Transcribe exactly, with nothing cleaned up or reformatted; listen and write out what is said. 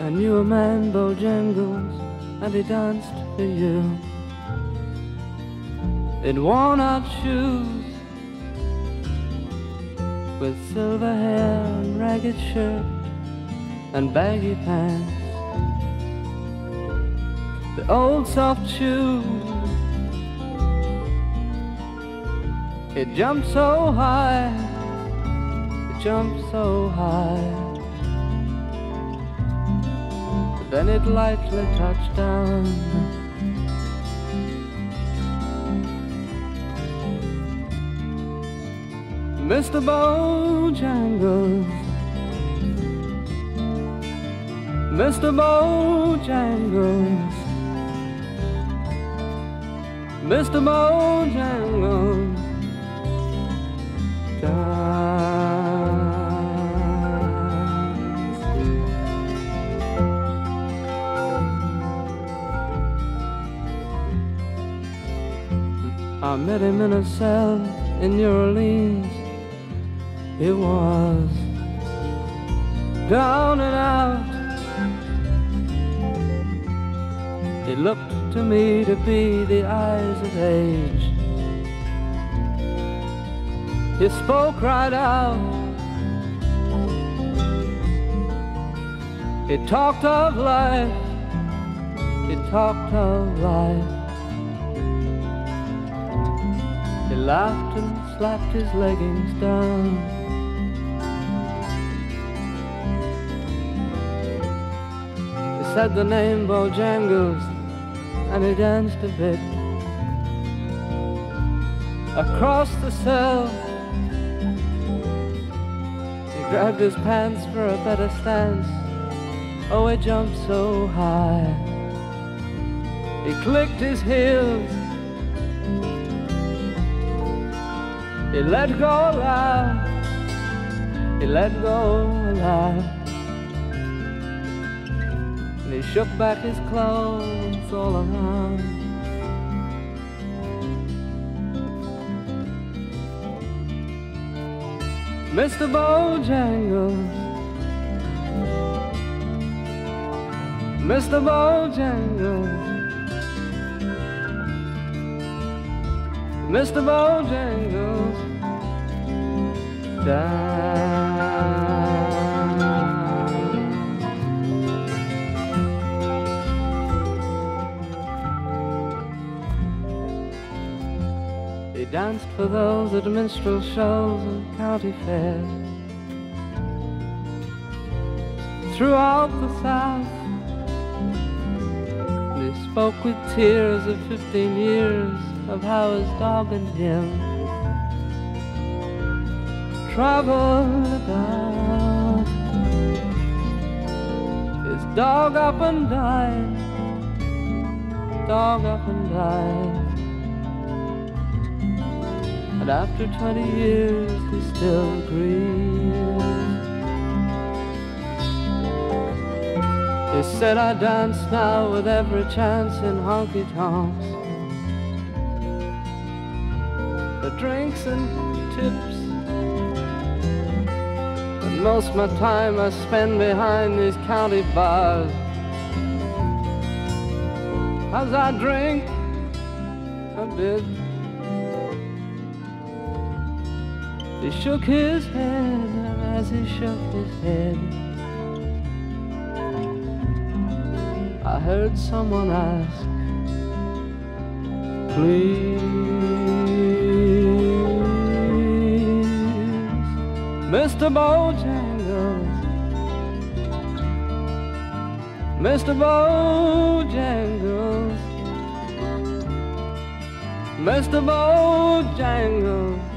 I knew a man, Bojangles, and he danced for you in worn-out shoes, with silver hair and ragged shirt and baggy pants. The old soft shoe, it jumped so high, it jumped so high, then it lightly touched down. Mister Bojangles, Mister Bojangles, Mister Bojangles, dance. I met him in a cell in New Orleans. It was down and out. It looked to me to be the eyes of age. He spoke right out. He talked of life. He talked of life. He laughed and slapped his leggings down. He said the name Bojangles, and he danced a bit across the cell. He grabbed his pants for a better stance. Oh, he jumped so high. He clicked his heels. He let go loud. He let go loud. And he shook back his clothes all around. Mister Bojangles, Mister Bojangles, Mister Bojangles, dance. He danced for those at minstrel shows and county fairs throughout the South. And he spoke with tears of fifteen years of how his dog and him traveled about. His dog up and died, dog up and died. And after twenty years he still grieves. He said, I dance now with every chance in honky-tonks, for drinks and tips, and most of my time I spend behind these county bars. As I drink a bit, he shook his head, and as he shook his head, I heard someone ask, please, Mister Bojangles, Mister Bojangles, Mister Bojangles,